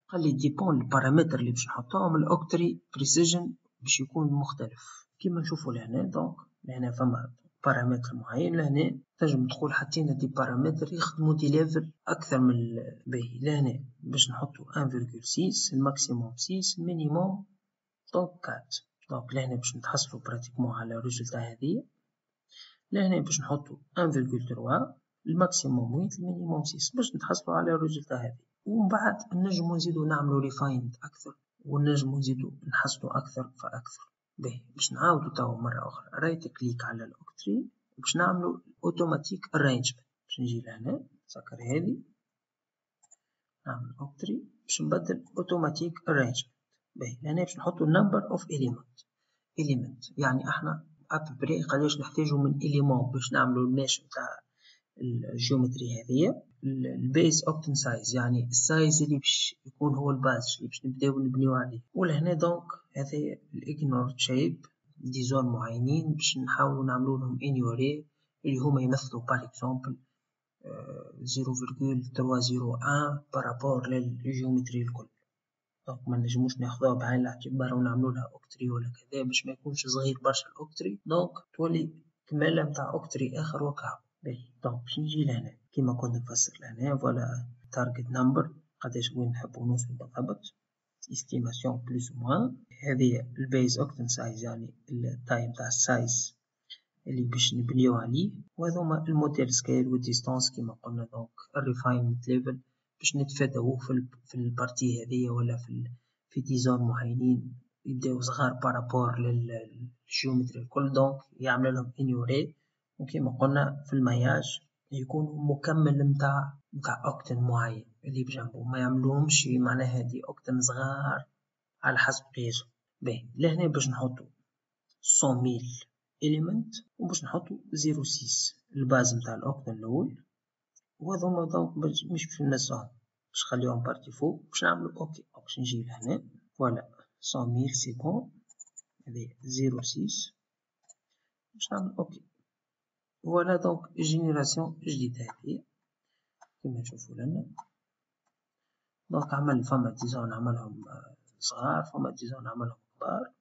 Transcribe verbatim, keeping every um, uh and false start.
قال لي ديبون البارامتر اللي باش نحطوهم الاوكتري بريسيجن باش يكون مختلف كيما نشوفو لهنا. دونك لهنا فما بارامتر معين، لهنا تنجم تقول حطينا دي بارامتر يخدمو دي ليفل اكثر من باهي. لهنا باش نحطو واحد فاصلة ستة الماكسيموم ستة المينيموم دونك أربعة. دونك لهنا باش نتحصلو براتيكمون على الريزلتا هذيا. لهنا باش نحطو واحد فاصلة ثلاثة الماكسيموم ثمانية المينيموم ستة باش نتحصلو على الريزلتا هذي. ومن بعد نجمو نزيدو نعملو ريفايند اكثر ونجمو نزيدو نحسنو اكثر فاكثر. باهي باش نعاودو توا مرة اخرى رايت كليك على الاوكتري باش نعملو اوتوماتيك ارانجمنت. باش نجي لهنا سكر هذي نعمل اوكتري باش نبدل اوتوماتيك ارانجمنت. باهي لهنا باش نحطو number of element element يعني احنا ابري قداش نحتاجو من element باش نعملو الماش نتاع الجيومتري هذيا. البيز اوبتن سايز يعني السايز اللي باش يكون هو الباز اللي باش نبداو نبنيو عليه. ولهنا دونك هذا الايجنور شيب دي زون معينين باش نحاولو نعملو لهم انيوري اللي هما يمثلو بار اكزومبل صفر فاصلة ثلاثمية وواحد بارابور للجيومتري الكل. دونك ما نجموش ناخذوها بعين الاعتبار ونعملو لها اوكتري ولا كذا باش ما يكونش صغير برشا الاوكتري، دونك تولي كمالة نتاع اوكتري اخر وكاع. باهي دونك باش نجي لهنا كيما كنت نفسر لهنا فوالا تارجت نمبر قداش وين نحبو نوصلو بالضبط استيماسيون بلوس موان. هذه البيز اوكتن سايز يعني التايم تاع السايز اللي باش نبنيو عليه. وهذوما الموديل سكيل والديستانس كيما قلنا. دونك الريفاينمنت ليفل باش نتفاداو في في البارتي هذيا ولا في في ديزون معينين يبداو صغار بارابور للجيومتري الكل دونك يعمل لهم انيوري. وكيما قلنا في المياج يكون مكمل متاع متاع اوكتن معين اللي بجنبه ما يعملوهمش معناها دي اوكتن صغار على حسب قياسهم. باهي لهنا باش نحطو مية ميل إليمنت وباش نحطو صفر فاصلة ستة الباز متاع الأوكتن الأول. وهذوما دونك مش باش ننساهم باش نخليهم بارتي فوق باش نعملو أوكي. باش نجي لهنا فوالا مية ميل سي بون هذي صفر فاصلة ستة باش نعمل أوكي. فوالا دونك جينيراسيون جديدة هذي كيما تشوفو لنا. دونك عمل فما ديزاين عملهم صغار فما ديزاين عملهم كبار.